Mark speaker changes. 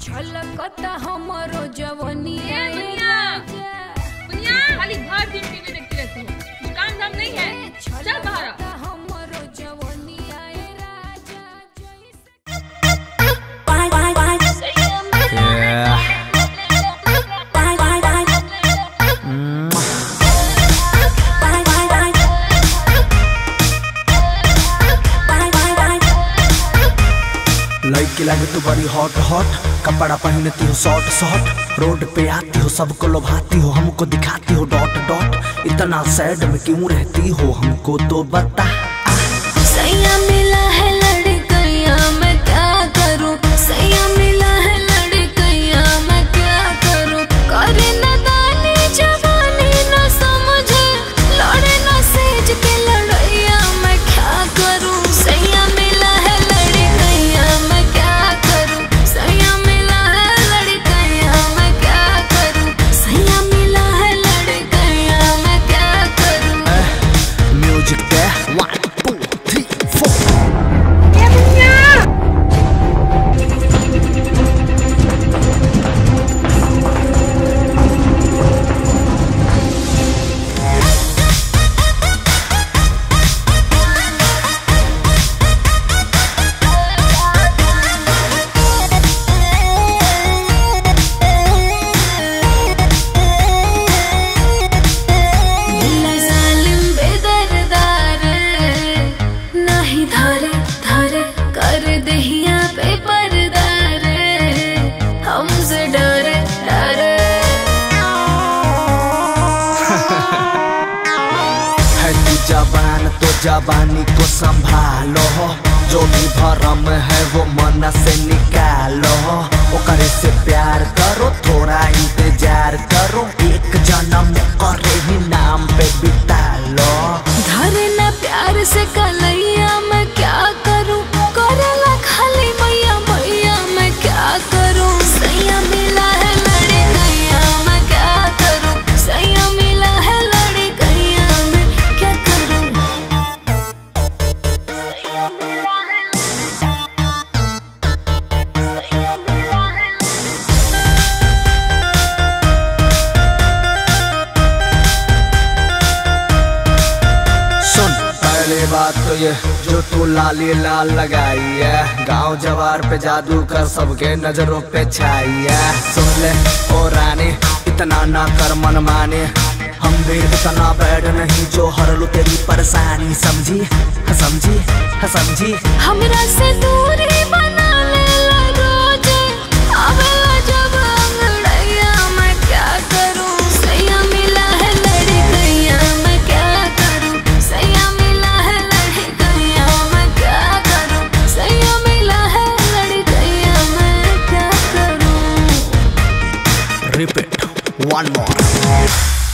Speaker 1: छलकता हमरो जवनिया
Speaker 2: खाली भर दिन टीवी देखती रहती हो, कुछ काम धाम नहीं है। चल बाहर।
Speaker 1: हमरो जवनिया
Speaker 3: लड़की लगे तू बड़ी हॉट हॉट, कपड़ा पहनती हो शॉर्ट शॉर्ट, रोड पे आती हो सबको लुभाती हो, हमको दिखाती हो डॉट डॉट। इतना सैड में क्यों रहती हो हमको तो बता।
Speaker 1: सैया मिला है लड़कैया मैं क्या करूं, सैया मिला है लड़कैया मैं क्या करूं। करे नादानी जवानी न समझे, लड़े न सेज के लड़ैया मैं क्या करूं। सैया मिला है लड़कैया मैं क्या करूं, सैया मिला है लड़कैया मैं क्या करूं, सैया मिला है लड़कैया मैं क्या करूं।
Speaker 3: म्यूजिक पे 1 2 3 4। जवान तो जवानी को संभालो, जो भी भरम है वो मन से निकालो। ओकरे से प्यार करो, थोड़ा इंतजार करो, एक जन्म करे ही नाम पे बिता लो।
Speaker 1: धरे ना प्यार से कलैया मैं क्या करूं, करेला खाली मैया मैया मैं क्या करूं। सैया मिला है लड़कैया मैं क्या करूं, सैया मिला है लड़कैया मैं क्या करूं। सैया मिला है, सैया मिला है।
Speaker 3: सुन पहली बात तो ये, जो तू लाली लाल लगाई है, गांव जवार पे जादू कर सबके नजरों पे छाई है। सुन ले ओ रानी, इतना ना कर मन माने, हम भी इतना बैड नहीं जो हर लो तेरी परेशानी। समझी समझी समझी।
Speaker 1: हमरा से दूरी बना ले रोजे, आवेला जब अंगड़ैया मैं क्या करूं। सैया मिला है लड़कैया मैं क्या करूं, सैया मिला है लड़कैया मैं क्या करूं, सैया मिला है लड़कैया मैं क्या करूं।
Speaker 3: Repeat 1 more।